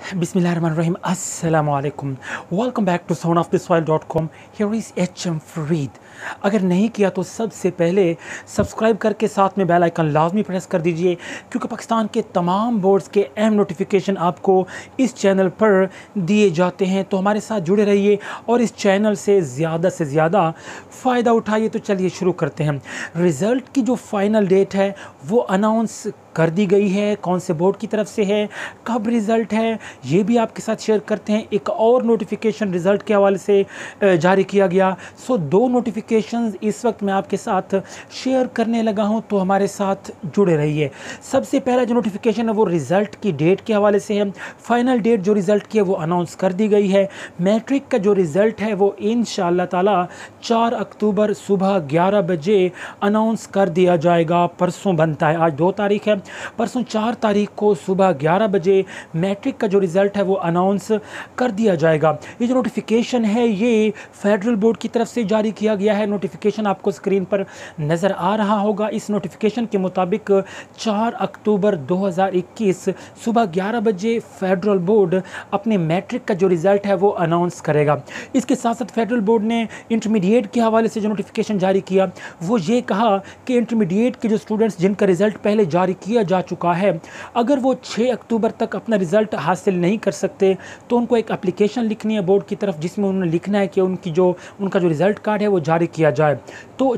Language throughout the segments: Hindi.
Bismillahirrahmanirrahim. Assalamu alaikum. Welcome back to soundofthesoil.com. Here is HM Fareed. अगर नहीं किया तो सबसे पहले सब्सक्राइब करके साथ में बेल आइकन लाजमी प्रेस कर दीजिए, क्योंकि पाकिस्तान के तमाम बोर्ड्स के अहम नोटिफिकेशन आपको इस चैनल पर दिए जाते हैं। तो हमारे साथ जुड़े रहिए और इस चैनल से ज़्यादा फ़ायदा उठाइए। तो चलिए शुरू करते हैं। रिज़ल्ट की जो फाइनल डेट है वो अनाउंस कर दी गई है। कौन से बोर्ड की तरफ से है, कब रिज़ल्ट है, ये भी आपके साथ शेयर करते हैं। एक और नोटिफिकेशन रिज़ल्ट के हवाले से जारी किया गया। सो दो नोटिफिकेशंस इस वक्त मैं आपके साथ शेयर करने लगा हूं, तो हमारे साथ जुड़े रहिए। सबसे पहला जो नोटिफिकेशन है वो रिज़ल्ट की डेट के हवाले से है। फाइनल डेट जो रिज़ल्ट की है वो अनाउंस कर दी गई है। मैट्रिक का जो रिज़ल्ट है वो इंशाअल्लाह ताला 4 अक्टूबर सुबह 11 बजे अनाउंस कर दिया जाएगा। परसों बनता है, आज 2 तारीख है, परसों 4 तारीख को सुबह 11 बजे मैट्रिक का जो रिज़ल्ट है वो अनाउंस कर दिया जाएगा। ये जो नोटिफिकेशन है ये फेडरल बोर्ड की तरफ से जारी किया गया है। नोटिफिकेशन आपको स्क्रीन पर नज़र आ रहा होगा। इस नोटिफिकेशन के मुताबिक 4 अक्टूबर 2021 सुबह 11 बजे फेडरल बोर्ड अपने मैट्रिक का जो रिज़ल्ट है वो अनाउंस करेगा। इसके साथ साथ फेडरल बोर्ड ने इंटरमीडिएट के हवाले से जो नोटिफिकेशन जारी किया वो ये कहा कि इंटरमीडिएट के जो स्टूडेंट्स जिनका रिज़ल्ट पहले जारी किया जा चुका है, अगर वो 6 अक्टूबर तक अपना रिज़ल्ट हासिल नहीं कर सकते तो उनको एक एप्लीकेशन लिखनी है बोर्ड की तरफ, जिसमें उन्होंने लिखना है कि उनका जो रिज़ल्ट कार्ड है वो जारी किया जाए। तो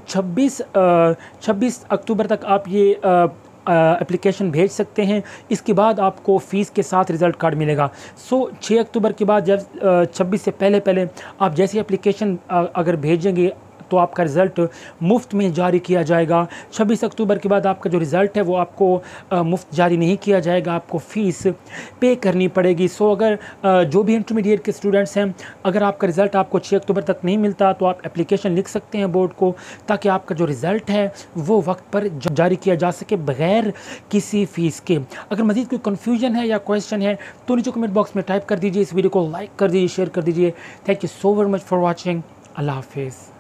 26 अक्टूबर तक आप ये एप्लीकेशन भेज सकते हैं। इसके बाद आपको फ़ीस के साथ रिज़ल्ट कार्ड मिलेगा। 6 अक्टूबर के बाद जब 26 से पहले आप जैसे एप्लीकेशन अगर भेजेंगे तो आपका रिज़ल्ट मुफ्त में जारी किया जाएगा। 26 अक्टूबर के बाद आपका जो रिज़ल्ट है वो आपको मुफ्त जारी नहीं किया जाएगा, आपको फ़ीस पे करनी पड़ेगी। सो अगर जो भी इंटरमीडिएट के स्टूडेंट्स हैं, अगर आपका रिज़ल्ट आपको 6 अक्टूबर तक नहीं मिलता तो आप एप्लीकेशन लिख सकते हैं बोर्ड को, ताकि आपका जो रिज़ल्ट है वो वक्त पर जारी किया जा सके बग़ैर किसी फ़ीस के। अगर मज़ीद कोई कन्फ्यूजन है या क्वेश्चन है तो नीचे कमेंट बॉक्स में टाइप कर दीजिए। इस वीडियो को लाइक कर दीजिए, शेयर कर दीजिए। Thank you so very much for watching. अल्लाह हाफिज़।